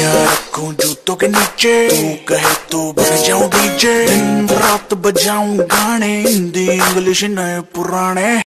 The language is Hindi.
रखूं जूतों के नीचे, तू कहे तो बन जाऊं डीजे। दिन रात बजाऊं गाने, हिंदी इंग्लिश नए पुराने।